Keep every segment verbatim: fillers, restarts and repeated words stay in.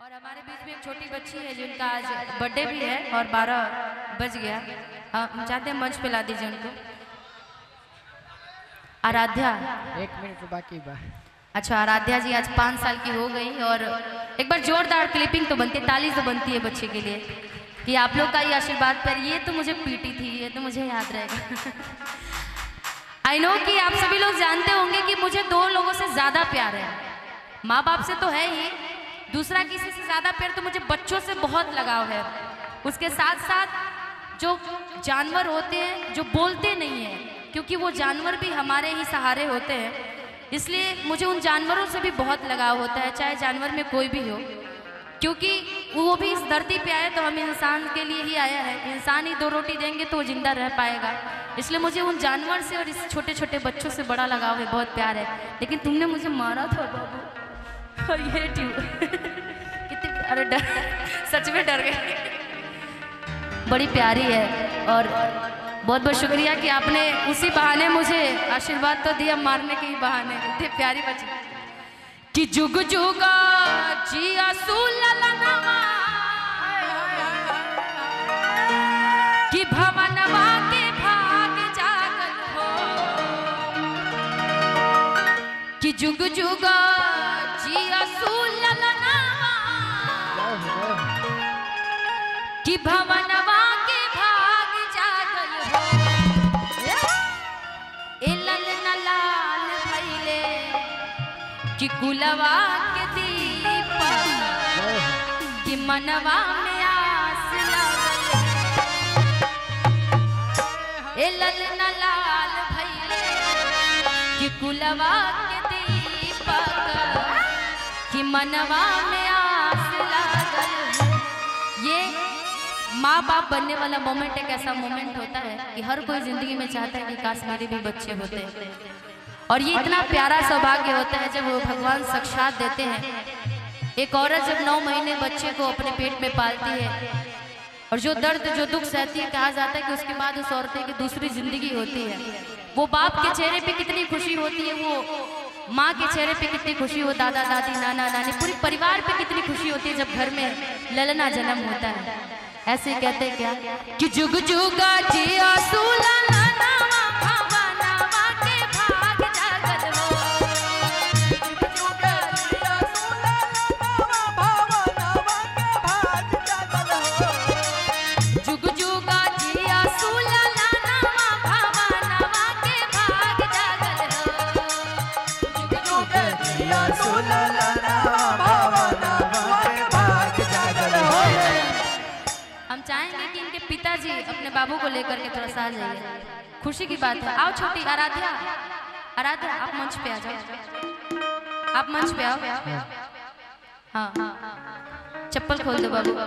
और हमारे बीच में एक छोटी बच्ची है जिनका आज बर्थडे भी है और बारह बज गया। हम चाहते हैं मंच पे ला दीजिए उनको। आराध्या एक मिनट बाकी बा। अच्छा, आराध्या जी आज पाँच साल की हो गई और एक बार जोरदार क्लिपिंग तो बनती है, ताली तो बनती है बच्चे के लिए कि आप लोग का ये आशीर्वाद पर। ये तो मुझे पीटी थी, ये तो मुझे याद रहेगा। आई नो कि आप सभी लोग जानते होंगे कि मुझे दो लोगों से ज़्यादा प्यार है, माँ बाप से तो है ही, दूसरा किसी से ज़्यादा प्यार तो मुझे बच्चों से बहुत लगाव है। उसके साथ साथ जो जानवर होते हैं जो बोलते नहीं हैं, क्योंकि वो जानवर भी हमारे ही सहारे होते हैं, इसलिए मुझे उन जानवरों से भी बहुत लगाव होता है, चाहे जानवर में कोई भी हो, क्योंकि वो भी इस धरती पे आए तो हम इंसान के लिए ही आया है। इंसान ही दो रोटी देंगे तो वो जिंदा रह पाएगा, इसलिए मुझे उन जानवर से और इस छोटे छोटे बच्चों से बड़ा लगाव है, बहुत प्यार है। लेकिन तुमने मुझे मारा था बाबू, और ये कितनी, अरे डर, सच में डर गए। बड़ी प्यारी है और बहुत बहुत शुक्रिया कि आपने उसी बहाने मुझे आशीर्वाद तो दिया, मारने के ही बहाने। इतनी प्यारी बच्ची कि जुग जुगा जिया सुललनवा कि भवनवा के भाग जागल हो, कि जुग जुगा जिया सुललनवा कि भवनवा के भाग जागल हो। ए ललना लाल भइले कि कुलवा के दीपक कि मनवा में आस लागल। ए ललना लाल भइले कि कुलवा के दीपक कि मनवा में आस लागल। ये माँ बाप बनने वाला मोमेंट एक ऐसा मोमेंट होता है कि हर कोई जिंदगी में चाहता है कि काश मेरे भी बच्चे होते, और ये इतना प्यारा सौभाग्य होता है जब वो भगवान साक्षात देते हैं। एक औरत जब नौ महीने बच्चे को अपने पेट में पालती है और जो दर्द जो दुख सहती है, कहा जाता है कि उसके बाद उस औरत की दूसरी जिंदगी होती है। वो बाप के चेहरे पे कितनी खुशी होती है, वो माँ के चेहरे पे कितनी खुशी हो, दादा दादी नाना नानी पूरे परिवार पे कितनी खुशी होती है जब घर में ललना जन्म होता है। ऐसे कहते क्या कि जुग जुगा जिया सुललनवा भवनवा के भाग जागल हो। जुग जुगा जिया सुललनवा भवनवा के भाग जागल हो। जुग जुगा जिया सुललनवा भवनवा के भाग जागल हो। जुग जुगा जिया सुललनवा भवनवा के भाग जागल हो। हम चाहेंगे कि इनके पिताजी अपने बाबू को लेकर के थोड़ा सा आ जाइए, खुशी की बात है। आओ छोटी आराध्या, आराध्या आप मंच पे आ जाओ, आप मंच पे आओ। हाँ हाँ, चप्पल खोल दो बाबू।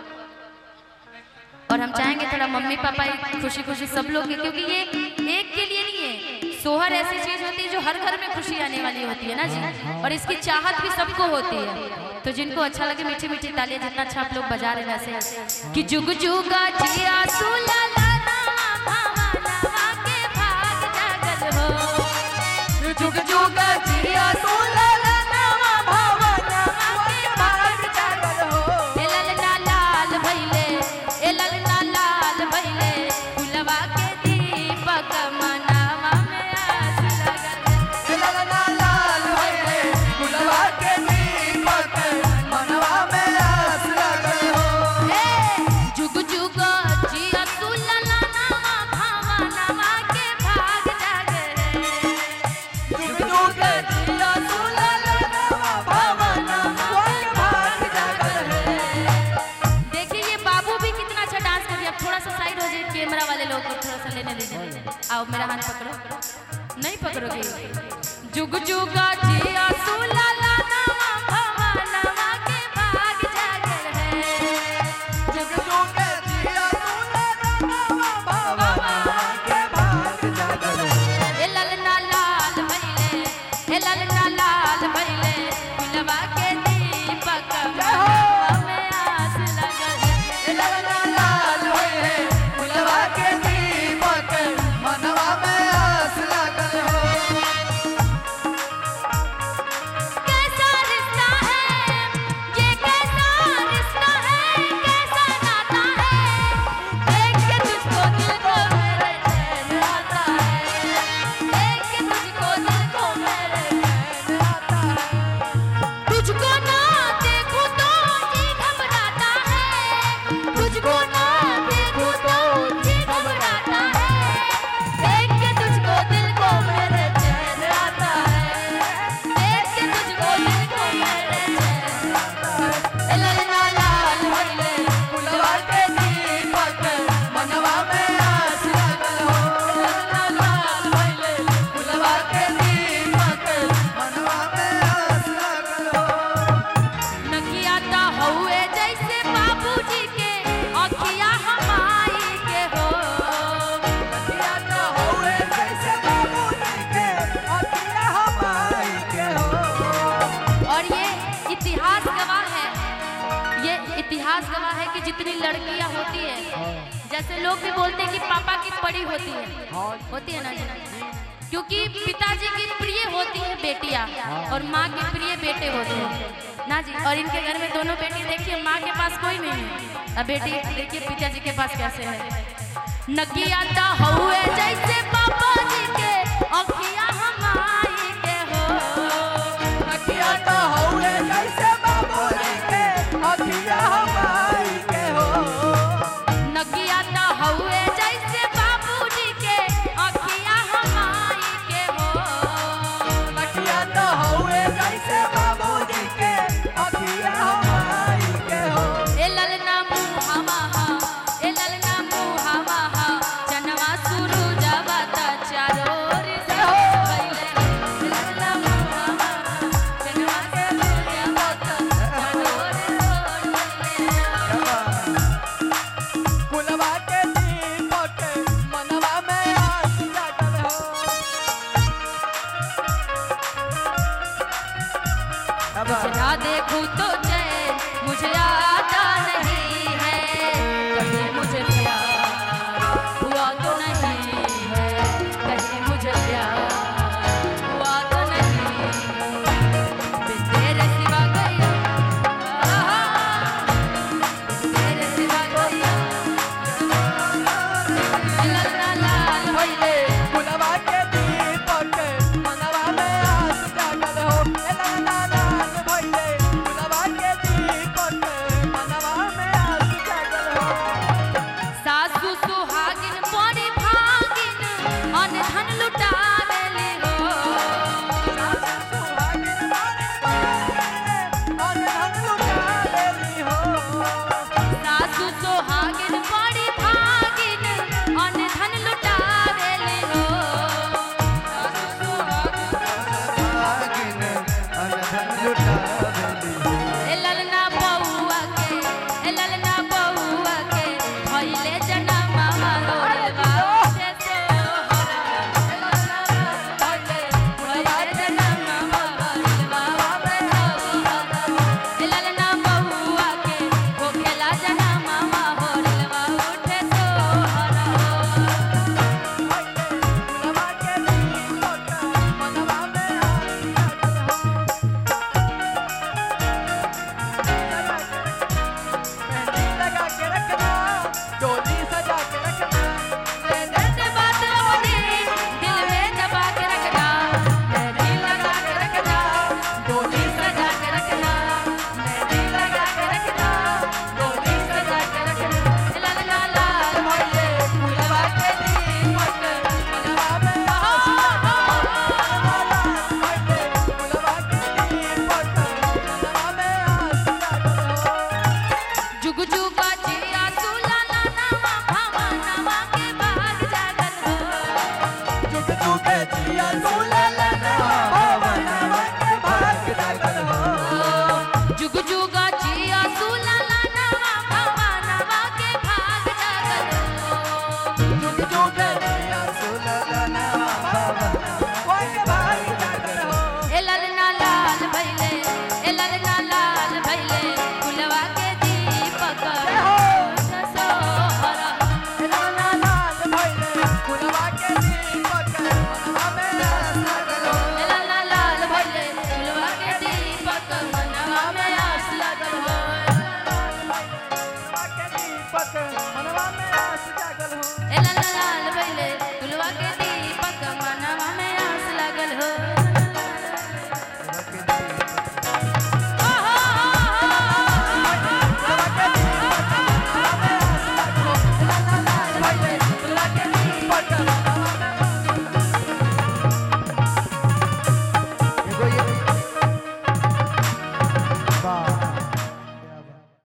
और हम चाहेंगे थोड़ा मम्मी पापा खुशी खुशी सब लोग, क्योंकि ये एक के लिए नहीं है, सोहर ऐसी चीज होती है जो हर घर में खुशी आने वाली होती है ना जी, और इसकी चाहत भी सबको होती है। तो जिनको अच्छा लगे मीठी मीठी तालियां, जितना अच्छा आप लोग बजा रहे हैं वैसे। कि जुग जुगा जिया सुललनवा भवनवा के भाग जागल हो। जुग जुगा जिया सुललनवा भवनवा के भाग जागल हो। ए ललना लाल भइले, ए ललना लाल भइले कुलवा के दीपक मनवा में आस लागल। ए ललना लाल भइले कुलवा के दीपक मनवा में आस लागल हो। ए जुग जुग जिया सुललनवा भवनवा के भाग जागल। जुग जुग जिया सुललनवा भवनवा के भाग जागल। देखिए ये बाबू भी कितना अच्छा डांस कर रही है। थोड़ा सा साइड हो जाइए, कैमरा वाले लोग को थोड़ा सा लेने दीजिए। आओ मेरा हाथ पकड़ो, नहीं पकड़ोगे। जुग जुग जिया सुललनवा भवनवा के भाग जागल है। जुग जुग जिया सुललनवा भवनवा के भाग जागल है। ए ललना लाल भइले, ए ललना लाल भइले कुलवा के दीपक मनवा में आस लागल। ए ललना लाल भइले कुलवा के दीपक मनवा में आस लागल हो। तो हुए जैसे बाबूजी के अखिया हमाई के हो। नदिया तो हुए जैसे बाबूजी के अखिया हमाई के हो। और ये इतिहास गवाह है, ये इतिहास गवाह है कि जितनी लड़कियां होती है, जैसे लोग भी बोलते हैं कि पापा की परी होती है, होती है ना जी, क्योंकि पिताजी की प्रिय होती है बेटियां और माँ के प्रिय बेटे होते हैं ना जी। और इनके घर में दोनों बेटी देखिए, माँ के पास कोई नहीं है, अब बेटी देखिए पिताजी के पास कैसे है। नकिया तो हुए जैसे